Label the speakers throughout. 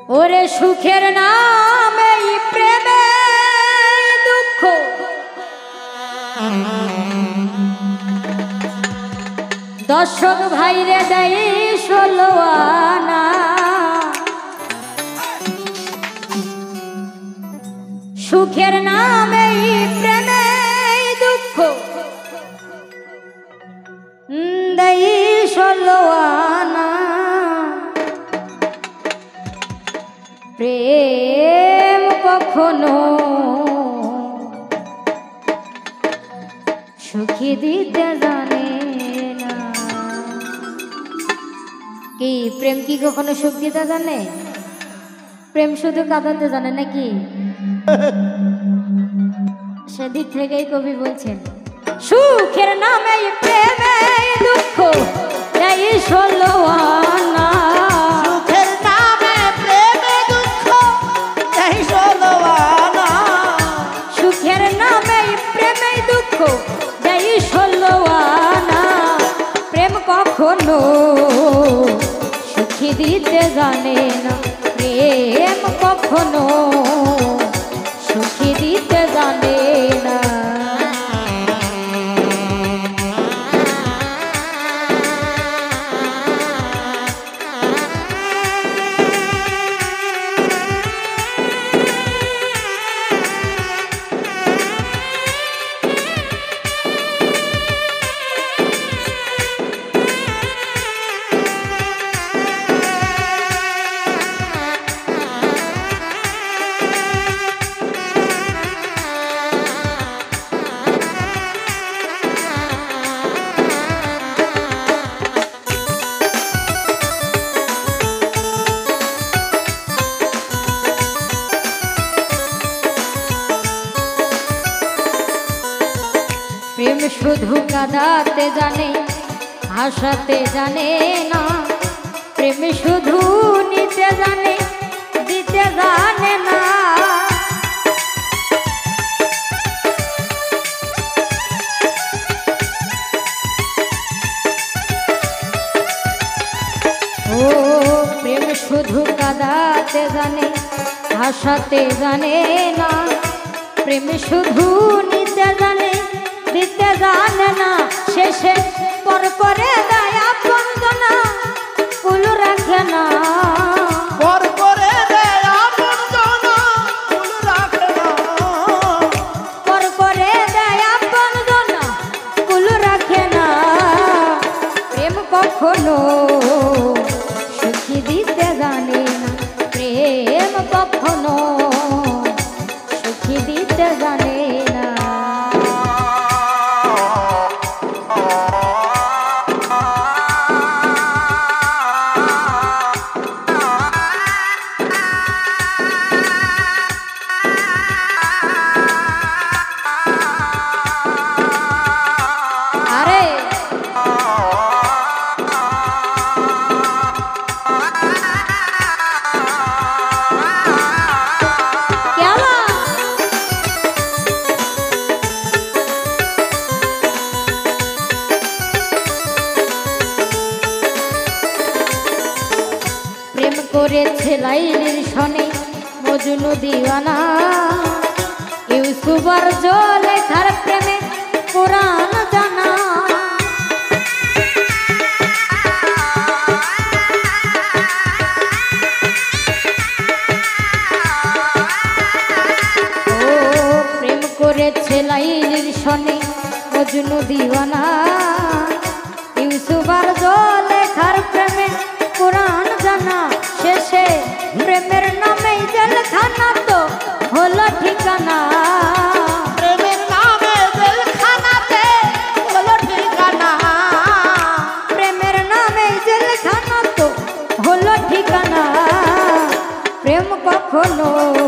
Speaker 1: ওরে সুখের নামে প্রেমে দুঃখ, দর্শক ভাইরে দেয় 16 আনা। সুখের নামে প্রেমে দুঃখ দেয় 16 আনা। প্রেম কখনো সুখী দিতে জানে না। কি প্রেম কি কখনো সুখ দিতে জানে? প্রেম শুধু কাঁদাতে জানে নাকি? সেদিক থেকেই কবি বলছেন সুখের নামে প্রেমে দুঃখ দেয় 16 আনা।
Speaker 2: সুখের নামে প্রেমে দুঃখ দেয় 16 আনা।
Speaker 1: সুখের নামে প্রেমে দুঃখ দেয় 16 আনা। প্রেম কখনো সুখী দিতে জানে না। প্রেম কখনো সুখী দিতে জানে না। প্রেম শুধু কাঁদাতে জানে, হাসাতে জানে না। প্রেম শুধু নিতে জানে, দিতে জানে না। ও প্রেম শুধু কাঁদাতে জানে, হাসাতে জানে না। প্রেম শুধু নিতে জানে, দিতে জানে না। শেষে পর করে দেয় আপনজনা, কুল রাখে না।
Speaker 2: পর করে দেয় আপনজনা, কুল রাখে না।
Speaker 1: পর করে দেয় আপনজনা, কুল রাখে না। প্রেম কখনো সুখী দিতে জানে না। প্রেম কখনো সুখী দিতে জানে না। প্রেম করেছে লাইলির সনে মজনু দিওয়ানা। ইউসুফ আর জুলেখার প্রেমে কোরআন জানা। ও প্রেম করেছে লাইলির সনে মজনু দিওয়ানা। ইউসুফ আর জুলেখার প্রেমে কোরআন জানা। শেষে প্রেমের নামে জেলখানা তো হলো ঠিকানা।
Speaker 2: প্রেমের নামে জেলখানাতে হলো ঠিকানা।
Speaker 1: প্রেমের নামে জেলখানা তো হলো ঠিকানা। প্রেম কখনো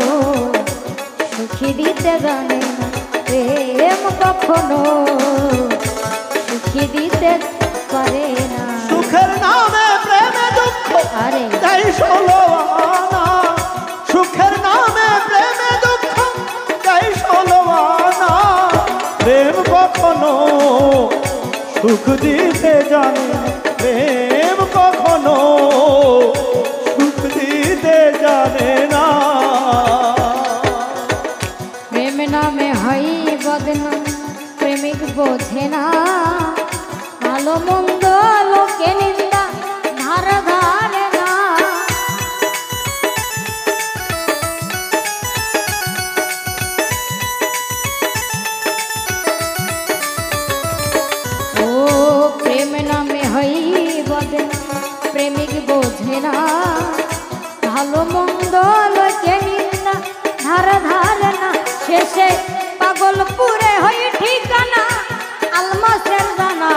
Speaker 1: সুখী দিতে জানে না। প্রেম কখনো সুখী দিতে পারে না।
Speaker 2: সুখের নামে প্রেমে দুঃখ
Speaker 1: আরে
Speaker 2: দেয় 16 আনা। সুখের নামে প্রেমে দুঃখ দেয় 16 আনা। প্রেম কখনো সুখ দিতে জানে না। প্রেম কখনো সুখ দিতে জানে
Speaker 1: বোঝে না, ভালো মন্দ লোকে নিন্দা ধার ধারে না, শেষে পাগলপুরে হই ঠিকানা আলমাসের দানা।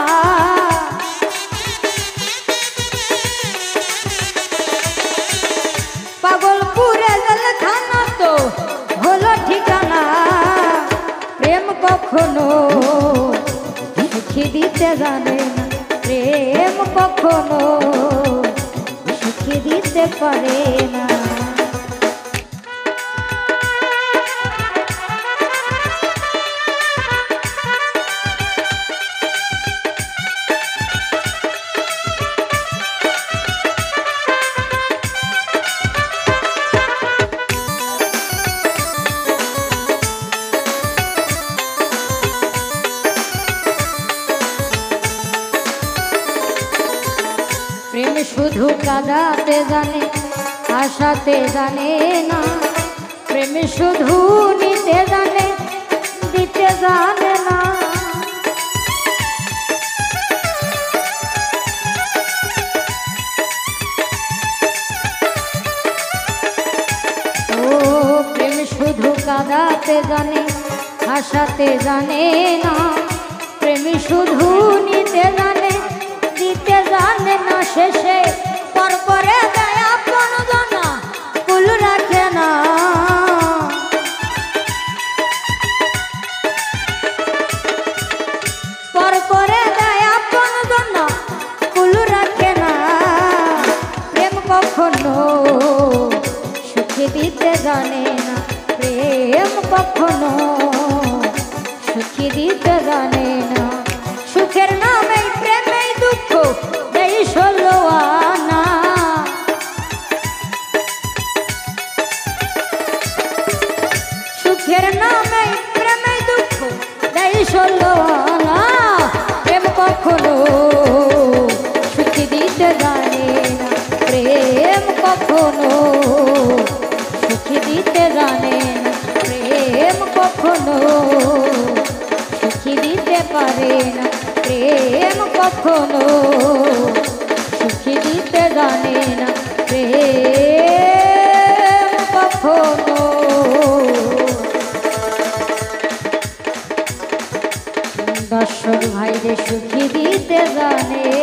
Speaker 1: পাগলপুরে জেলখানা তো হলো ঠিকানা, প্রেম কখনো সুখী দিতে জানে না, প্রেম কখনো সুখী দিতে পারে না। প্রেম শুধু কাঁদাতে জানে, আশাতে জানে না, প্রেম শুধু নিতে জানে, দিতে জানে না। ও প্রেম শুধু কাঁদাতে জানে, আশাতে জানে না, প্রেম শুধু নিতে জানে, দিতে জানে না, শেষে পর করে দেয় আপন জানা কুল রাখে না। পর করে দেয় আপন জানা কুল রাখে না, প্রেম কখনো সুখী দিতে জানে না, প্রেম কখনো সুখী দিতে জানে না। সুখের নামে প্রেমে দুঃখ দেই ষোলো আনা, সুখের নামে প্রেমে দুঃখ দেই ষোলো আনা, প্রেম কখনো সুখী দিতে জানে না, প্রেম কখনো সুখী দিতে জানে না, প্রেম কখনো সুখী দিতে পারে না, প্রেম কখনো সুখী দিতে জানে না, প্রেম কখনো। দর্শক ভাইরে সুখী দিতে জানে